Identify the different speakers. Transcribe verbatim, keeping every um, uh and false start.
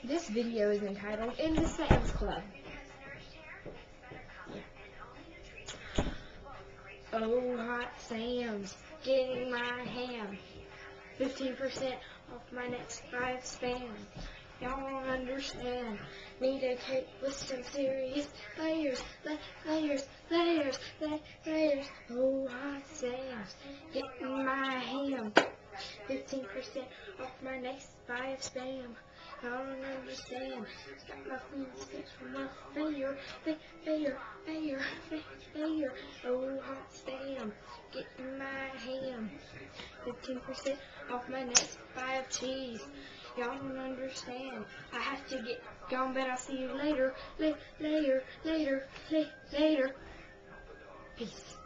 Speaker 1: This video is entitled In the Sam's Club. Oh, Hot Sam's, getting my ham. fifteen percent off my next five spam. Y'all don't understand. Need a cake with some serious layers, la layers, layers, la layers. Oh, Hot Sam's, getting my ham. fifteen percent off my next five spam. Y'all don't understand. Got my food sticks from my failure, failure, failure, failure. Oh, Hot Sam, getting my ham. fifteen percent off my next five cheese. Y'all don't understand. I have to get gone, but I'll see you later, la later, later, la later. Peace.